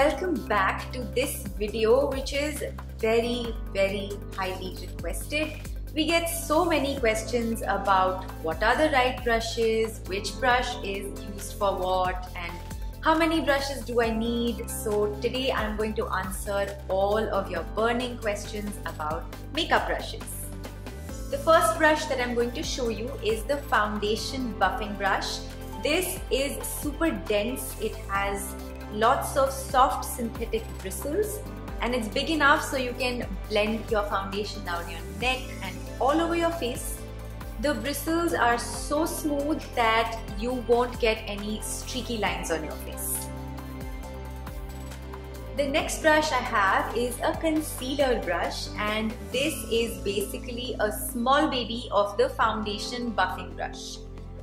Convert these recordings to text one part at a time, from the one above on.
welcome back to this video, which is very highly requested. We get so many questions about what are the right brushes, which brush is used for what, and how many brushes do I need. So today I'm going to answer all of your burning questions about makeup brushes. The first brush that I'm going to show you is the foundation buffing brush. This is super dense. It has lots of soft synthetic bristles and it's big enough so you can blend your foundation down your neck and all over your face. The bristles are so smooth that you won't get any streaky lines on your face. The next brush I have is a concealer brush, and this is basically a small baby of the foundation buffing brush.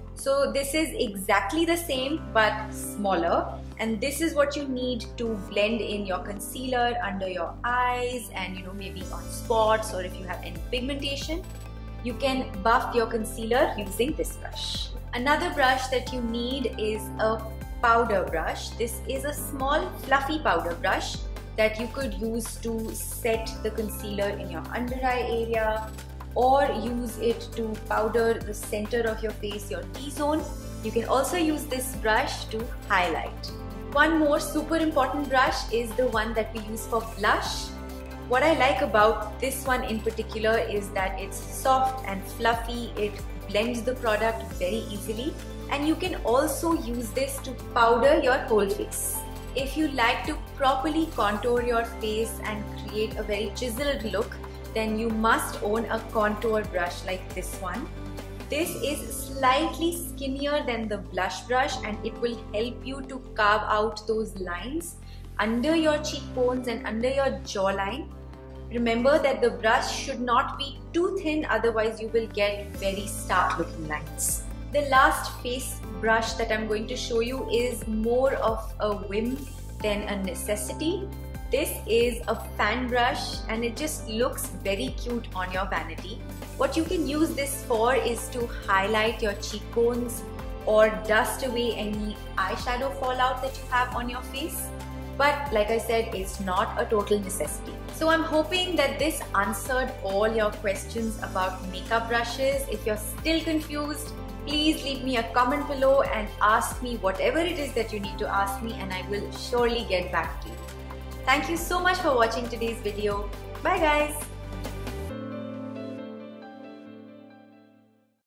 So this is exactly the same but smaller, and this is what you need to blend in your concealer under your eyes and maybe on spots, or if you have any pigmentation, you can buff your concealer using this brush. Another brush that you need is a powder brush. This is a small fluffy powder brush that you could use to set the concealer in your under eye area, or use it to powder the center of your face, your T-zone. You can also use this brush to highlight. One more super important brush is the one that we use for blush. What I like about this one in particular is that it's soft and fluffy. It blends the product very easily, and you can also use this to powder your whole face. If you like to properly contour your face and create a very chiseled look, then you must own a contour brush like this one. This is slightly skinnier than the blush brush, and it will help you to carve out those lines under your cheekbones and under your jawline. Remember that the brush should not be too thin, otherwise you will get very stark looking lines. The last face brush that I'm going to show you is more of a whim than a necessity. This is a fan brush and it just looks very cute on your vanity. What you can use this for is to highlight your cheekbones or dust away any eyeshadow fallout that you have on your face. But like I said, it's not a total necessity. So I'm hoping that this answered all your questions about makeup brushes. If you're still confused, please leave me a comment below and ask me whatever it is that you need to ask me, and I will surely get back to you. Thank you so much for watching today's video. Bye guys!